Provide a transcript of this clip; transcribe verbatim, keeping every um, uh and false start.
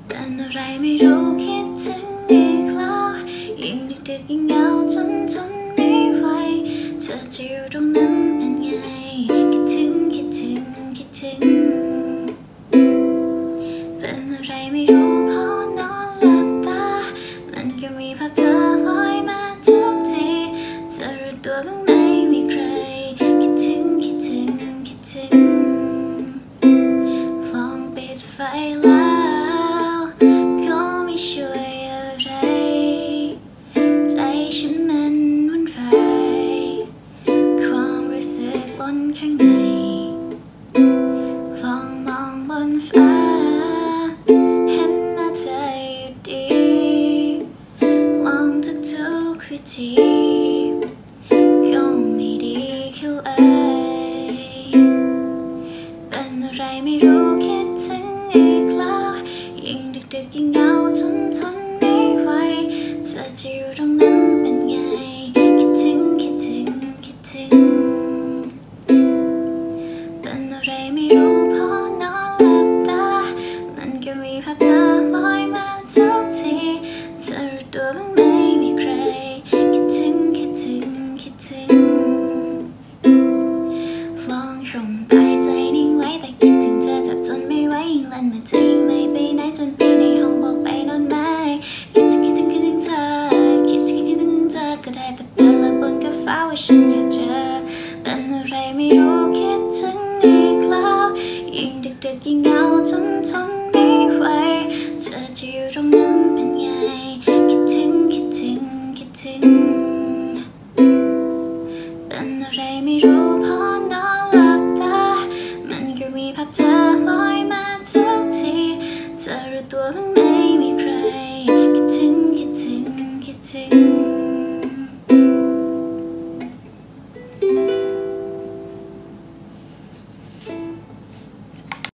เป็นอะไรไม่รู้คิดถึงอีกแล้วยิ่งดึกๆยิ่งเหงาจนทนไม่ไหวเธอจะอยู่ตรงนั้นเป็นไงคิดถึงคิดถึงคิดถึงเป็นอะไรไม่รู้พอนอนหลับตามันก็มีภาพเธอลอยมาทุกทีเธอรู้ตัวบ้างไหมมีใครคิดถึงคิดถึงคิดถึงลองปิดไฟแล้วก็ไม่ช่วยอะไรใจฉันมันวุ่นวายความรู้สึกล้นข้างในลองมองบนฟ้าเห็นหน้าเธออยู่ดีลองทุกๆวิธีก็ไม่ดีขึ้นเลยเป็นอะไรไม่รู้คิดถึงอีกแล้วยิ่งดึกๆยิ่งเหงาจนทนไม่ไหวเธอจะอยู่ตรงนั้นเป็นไงคิดถึงคิดถึงคิดถึงเป็นอะไรไม่รู้พอนอนหลับตามันก็มีภาพเธอลอยมาทุกทีเธอรู้ตัวบ้างไหมมีใครคิดถึงคิดถึงคิดถึงลองคงหายใจนิ่งไว้แต่คิดถึงเธอจับจนไม่ไหวยิ่งลั่นมาเธอยิ่งไม่ไปไหนจนไปในห้องบอกไปนอนไม่คิดถึงคิดถึงคิดถึงเธอคิดถึงคิดถึงเธอก็ได้แต่เปิดละบนกับฟ้าว่าฉันอยากเจอเป็นอะไรไม่รู้คิดถึงอีกแล้วยิ่งดึกๆยิ่งเหงาจนทนไม่ไหวเธอจะอยู่ตรงนั้นเป็นไงคิดถึงคิดถึงคิดถึงเป็นอะไรไม่รู้พอนอนหลับตามันก็มีภาพเธอลอยมาทุกทีเธอรู้ตัวบ้างไหมมีใครคิดถึงคิดถึงคิดถึง